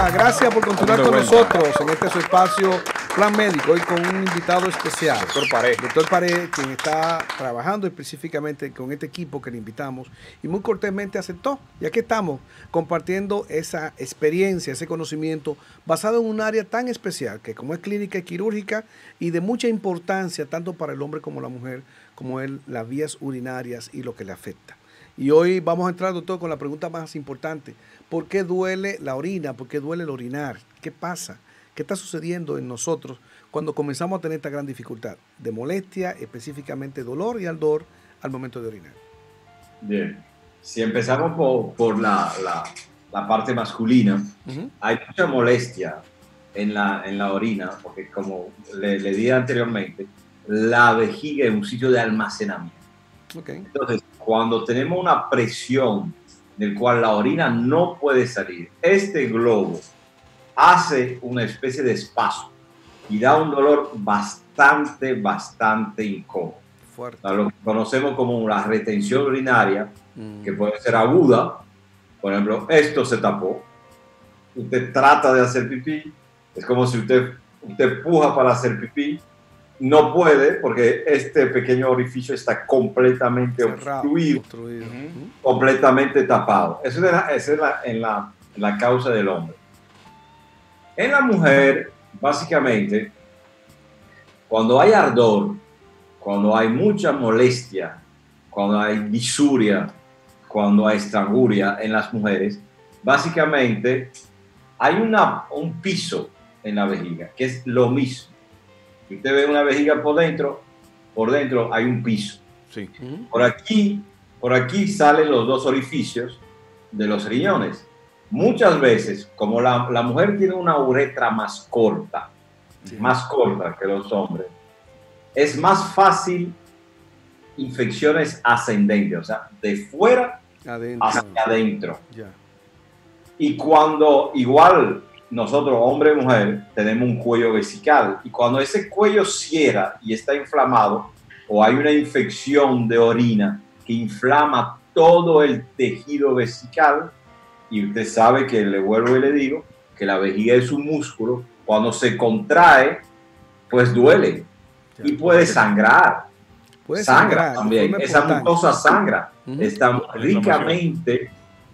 gracias por continuar con nosotros en este su espacio Plan Médico, hoy con un invitado especial, doctor Pared, quien está trabajando específicamente con este equipo que le invitamos y muy cortésmente aceptó. Y aquí estamos compartiendo esa experiencia, ese conocimiento basado en un área tan especial que como es clínica y quirúrgica y de mucha importancia tanto para el hombre como la mujer, como es las vías urinarias y lo que le afecta. Y hoy vamos a entrar, doctor, con la pregunta más importante. ¿Por qué duele la orina? ¿Por qué duele el orinar? ¿Qué pasa? ¿Qué está sucediendo en nosotros cuando comenzamos a tener esta gran dificultad de molestia, específicamente dolor y ardor al momento de orinar? Bien, si empezamos por la parte masculina, hay mucha molestia en la orina, porque como le dije anteriormente, la vejiga es un sitio de almacenamiento. Okay. Entonces, cuando tenemos una presión del cual la orina no puede salir, este globo hace una especie de espacio y da un dolor bastante incómodo. Fuerte. O sea, lo que conocemos como la retención urinaria, que puede ser aguda. Por ejemplo, esto se tapó. Usted trata de hacer pipí, es como si usted empuja para hacer pipí. No puede porque este pequeño orificio está completamente obstruido. Completamente tapado. Eso es en la causa del hombre. En la mujer, básicamente, cuando hay ardor, cuando hay mucha molestia, cuando hay disuria, cuando hay estranguria en las mujeres, básicamente hay un piso en la vejiga, que es lo mismo. Si usted ve una vejiga por dentro hay un piso. Sí. Por aquí salen los dos orificios de los riñones. Muchas veces, como la mujer tiene una uretra más corta que los hombres, es más fácil infecciones ascendentes, o sea, de fuera hacia adentro. Yeah. Y cuando igual nosotros, hombre y mujer, tenemos un cuello vesical y cuando ese cuello cierra y está inflamado o hay una infección de orina que inflama todo el tejido vesical, y usted sabe que le vuelvo y le digo que la vejiga es un músculo, cuando se contrae, pues duele y puede sangrar. Sangra también, esa mucosa sangra, está ricamente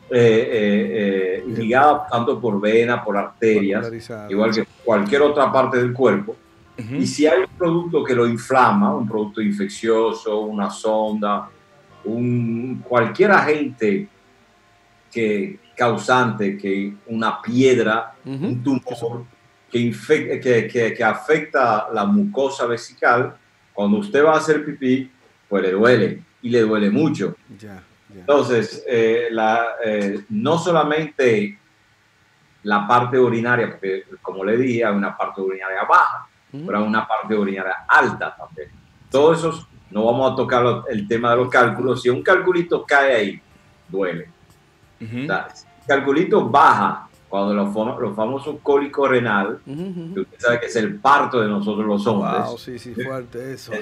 irrigada tanto por vena, por arterias, igual que cualquier otra parte del cuerpo. Y si hay un producto que lo inflama, un producto infeccioso, una sonda, cualquier agente causante, que una piedra, un tumor que afecta la mucosa vesical, cuando usted va a hacer pipí, pues le duele y le duele mucho. Entonces, no solamente la parte urinaria, porque como le dije, hay una parte urinaria baja, pero hay una parte urinaria alta también. Todos esos, no vamos a tocar el tema de los cálculos. Si un calculito cae ahí, duele. O sea, si el calculito baja, cuando los famosos cólicos renal, que usted sabe que es el parto de nosotros los hombres. Wow, sí, fuerte eso.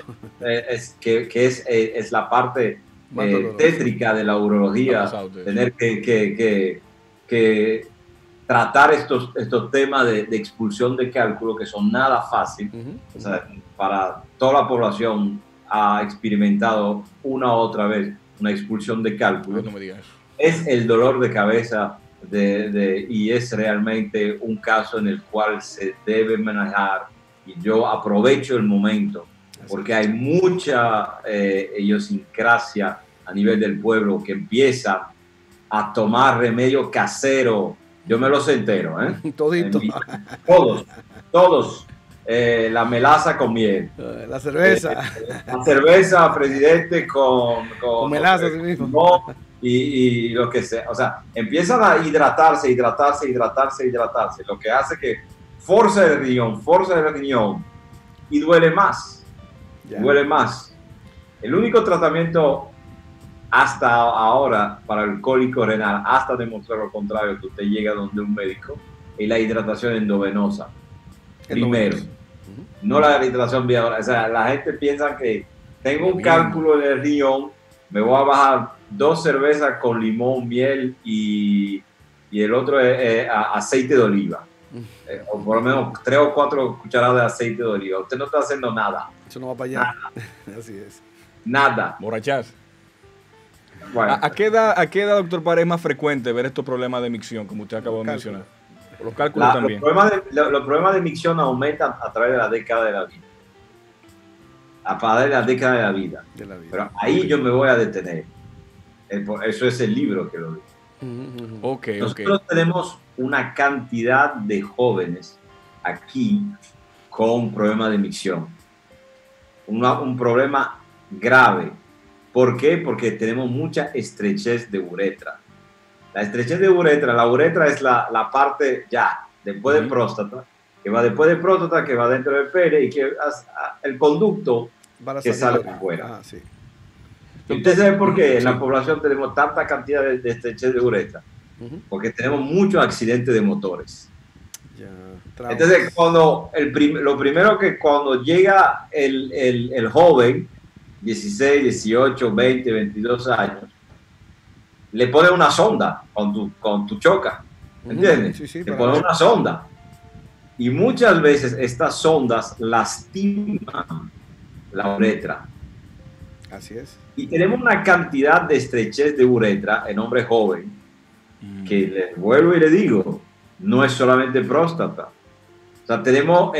Es la parte tétrica de la urología, tener que tratar estos temas de expulsión de cálculo, que son nada fácil. O sea, para toda la población ha experimentado una u otra vez una expulsión de cálculo. No me digas eso. Es el dolor de cabeza y es realmente un caso en el cual se debe manejar, y yo aprovecho el momento porque hay mucha idiosincrasia a nivel del pueblo que empieza a tomar remedio casero. Yo me los entero, Todito. Todos. La melaza con miel. La cerveza. La cerveza, presidente, con melaza, sí mismo. Y lo que sea. O sea, empiezan a hidratarse, lo que hace que forza el riñón y duele más. Duele más. El único tratamiento hasta ahora para el cólico renal, hasta demostrar lo contrario, que usted llega donde un médico, es la hidratación endovenosa. Primero. No la hidratación vía oral. O sea, la gente piensa que tengo un cálculo en el riñón, me voy a bajar 2 cervezas con limón, miel y y el otro es aceite de oliva. O por lo menos 3 o 4 cucharadas de aceite de oliva. Usted no está haciendo nada. Eso no va para allá. Así es. Nada. Borrachas. Bueno. ¿A qué edad, doctor Pared, es más frecuente ver estos problemas de micción, como usted acabó de mencionar? Los cálculos también. Los problemas de micción aumentan a través de la década de la vida. A través de la década de la vida. Pero ahí yo me voy a detener. Eso es el libro que lo dice. Nosotros tenemos una cantidad de jóvenes aquí con problemas de micción. Un problema grave. ¿Por qué? Porque tenemos mucha estrechez de uretra. La estrechez de uretra, la uretra es la parte ya, después de próstata, que va después de próstata, que va dentro del pene y que el conducto que sale afuera. Sí. ¿Y usted sabe por qué en la población tenemos tanta cantidad de estrechez de uretra? Porque tenemos muchos accidentes de motores. Entonces, lo primero que cuando llega el joven, 16, 18, 20, 22 años, le pone una sonda con tu choca, ¿entiendes? Sí, le pone una sonda. Y muchas veces estas sondas lastiman la uretra. Así es. Y tenemos una cantidad de estrechez de uretra en hombres jóvenes que les vuelvo y le digo, no es solamente próstata. O sea, tenemos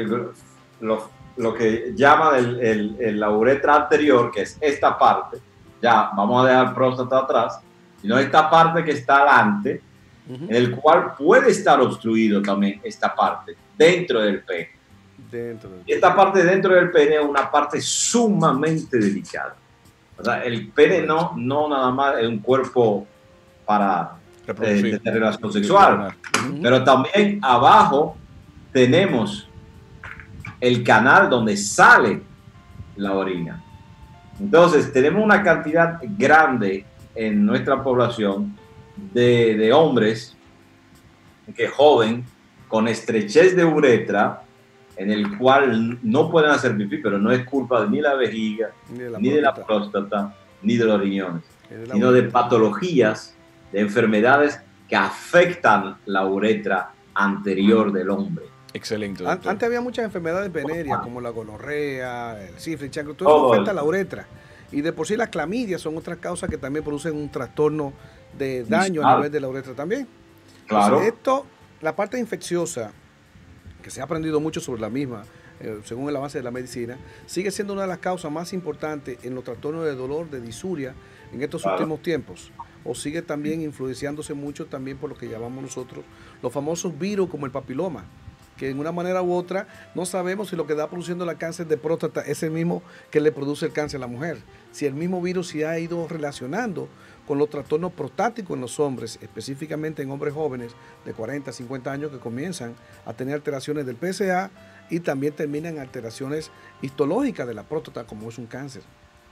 lo que llaman la uretra anterior, que es esta parte. Ya, vamos a dejar próstata atrás. Sino esta parte que está adelante, en el cual puede estar obstruido también esta parte, dentro del pene. Y esta parte dentro del pene es una parte sumamente delicada. O sea, el pene no nada más es un cuerpo para tener relación sexual, pero también abajo tenemos el canal donde sale la orina. Entonces, tenemos una cantidad grande en nuestra población de hombres que joven con estrechez de uretra, en el cual no pueden hacer pipí, pero no es culpa ni de la vejiga, ni de la próstata, ni de los riñones, sino de patologías, de enfermedades que afectan la uretra anterior del hombre. Excelente. Antes había muchas enfermedades venéreas como la gonorrea, el sífilis, chancro, todo eso afecta la uretra. Y de por sí las clamidias son otras causas que también producen un trastorno de daño a nivel de la uretra también. Claro. Entonces, la parte infecciosa, que se ha aprendido mucho sobre la misma, según el avance de la medicina, sigue siendo una de las causas más importantes en los trastornos de dolor, de disuria, en estos últimos tiempos. O sigue también influenciándose mucho también por lo que llamamos nosotros los famosos virus como el papiloma, que en una manera u otra no sabemos si lo que está produciendo el cáncer de próstata es el mismo que le produce el cáncer a la mujer. Si el mismo virus se ha ido relacionando con los trastornos prostáticos en los hombres, específicamente en hombres jóvenes de 40, 50 años que comienzan a tener alteraciones del PSA y también terminan alteraciones histológicas de la próstata, como es un cáncer.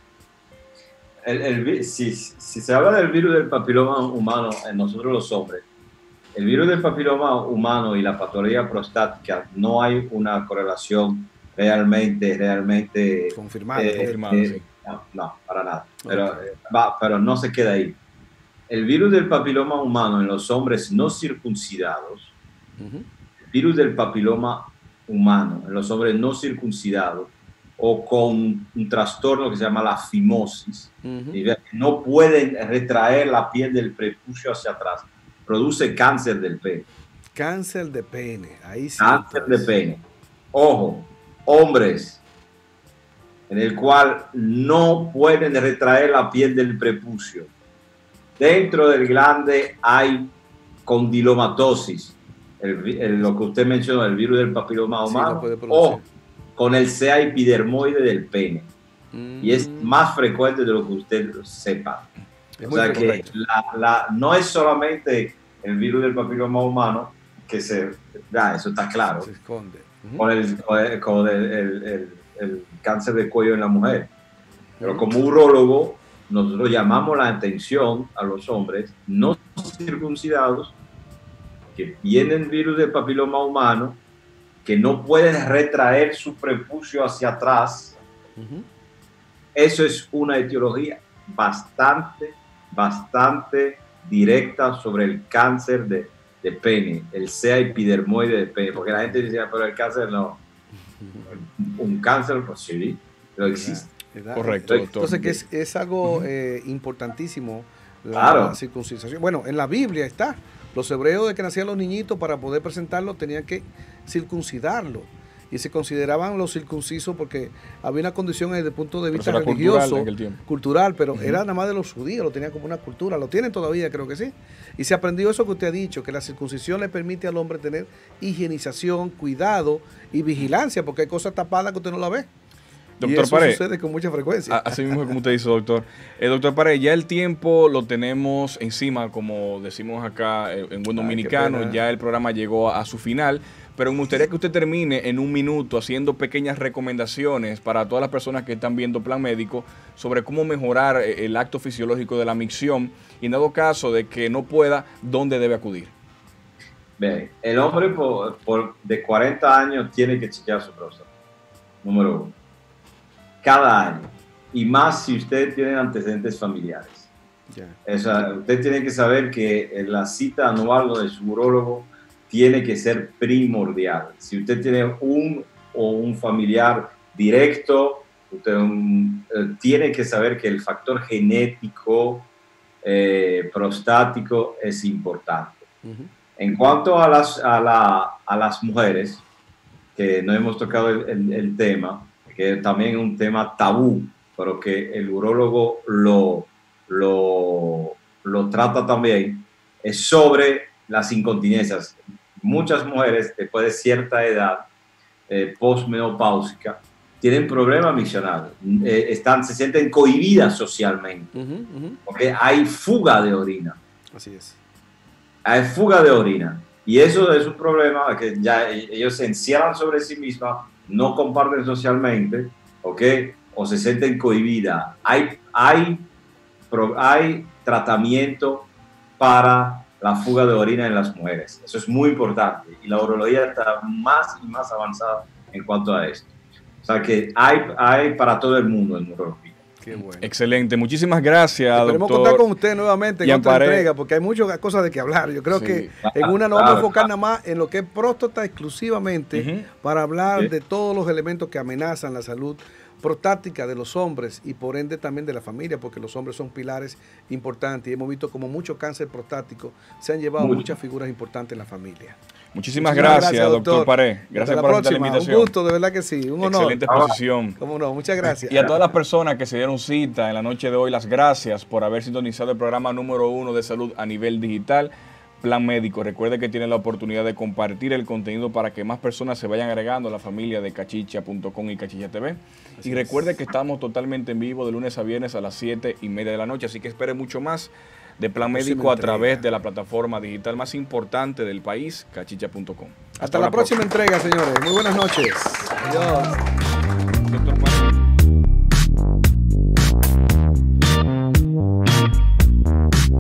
Si se habla del virus del papiloma humano en nosotros los hombres, el virus del papiloma humano y la patología prostática no hay una correlación realmente confirmada. Sí. No, para nada. Pero no se queda ahí. El virus del papiloma humano en los hombres no circuncidados, el virus del papiloma humano en los hombres no circuncidados o con un trastorno que se llama la fimosis, no pueden retraer la piel del prepucio hacia atrás, produce cáncer del pene. Cáncer de pene, ahí sí. Cáncer de pene. Ojo, hombres en el cual no pueden retraer la piel del prepucio. Dentro del glande hay condilomatosis, lo que usted mencionó, el virus del papiloma humano, o con el CA epidermoide del pene. Y es más frecuente de lo que usted sepa. O sea que no es solamente el virus del papiloma humano que eso está claro. Se esconde. Con el cáncer de cuello en la mujer. Pero como urólogo, nosotros llamamos la atención a los hombres no circuncidados que tienen virus del papiloma humano, que no pueden retraer su prepucio hacia atrás. Eso es una etiología bastante directa sobre el cáncer de pene, el sea epidermoide de pene, porque la gente decía, pero el cáncer no. Un cáncer, pues sí, pero existe. Correcto, doctor. Entonces, que es algo importantísimo la circuncisión. Bueno, en la Biblia está. Los hebreos, de que nacían los niñitos, para poder presentarlos, tenían que circuncidarlos. Y se consideraban los circuncisos porque había una condición desde el punto de vista religioso, cultural, pero era nada más de los judíos, lo tenían como una cultura, lo tienen todavía, creo que sí. Y se aprendió eso que usted ha dicho, que la circuncisión le permite al hombre tener higienización, cuidado y vigilancia, porque hay cosas tapadas que usted no la ve. Doctor y eso Pared, sucede con mucha frecuencia. Así mismo como usted dice, doctor. Doctor Pared, ya el tiempo lo tenemos encima, como decimos acá en buen dominicano, ya el programa llegó a su final, pero me gustaría que usted termine en un minuto haciendo pequeñas recomendaciones para todas las personas que están viendo Plan Médico sobre cómo mejorar el acto fisiológico de la micción y en dado caso de que no pueda, ¿dónde debe acudir? Bien, el hombre de 40 años tiene que chequear su próstata, número 1. Cada año, y más si usted tiene antecedentes familiares. Usted tiene que saber que la cita anual de su urólogo tiene que ser primordial. Si usted tiene un familiar directo, usted tiene que saber que el factor genético prostático es importante. En cuanto a las mujeres, que no hemos tocado el tema, que también es un tema tabú, pero que el urólogo lo trata también, es sobre las incontinencias. Muchas mujeres, después de cierta edad, postmenopáusica, tienen problemas miccionales, se sienten cohibidas socialmente, porque hay fuga de orina. Así es. Hay fuga de orina. Y eso es un problema que ya ellos se encierran sobre sí mismas, no comparten socialmente, ¿ok? O se sienten cohibidas. Hay tratamiento para la fuga de orina en las mujeres. Eso es muy importante. Y la urología está más y más avanzada en cuanto a esto. O sea que hay para todo el mundo en urología. Qué bueno. Excelente. Muchísimas gracias, Esperemos doctor. contar con usted nuevamente en otra entrega, porque hay muchas cosas de que hablar. Yo creo que en una nos vamos a enfocar nada más en lo que es próstata exclusivamente para hablar de todos los elementos que amenazan la salud prostática de los hombres y por ende también de la familia, porque los hombres son pilares importantes y hemos visto como mucho cáncer prostático se han llevado muchas figuras importantes en la familia. Muchísimas gracias, doctor Pared. Gracias por aceptar la invitación. Un gusto, de verdad que sí. Un honor. Excelente exposición. Cómo no, muchas gracias. Y a todas las personas que se dieron cita en la noche de hoy, las gracias por haber sintonizado el programa número 1 de salud a nivel digital, Plan Médico. Recuerde que tiene la oportunidad de compartir el contenido para que más personas se vayan agregando a la familia de cachicha.com y Cachicha TV. Y recuerde que estamos totalmente en vivo de lunes a viernes a las 7:30 de la noche, así que espere mucho más de Plan Médico a través de la plataforma digital más importante del país, cachicha.com. Hasta la próxima entrega, señores. Muy buenas noches. Adiós. Doctor Pared.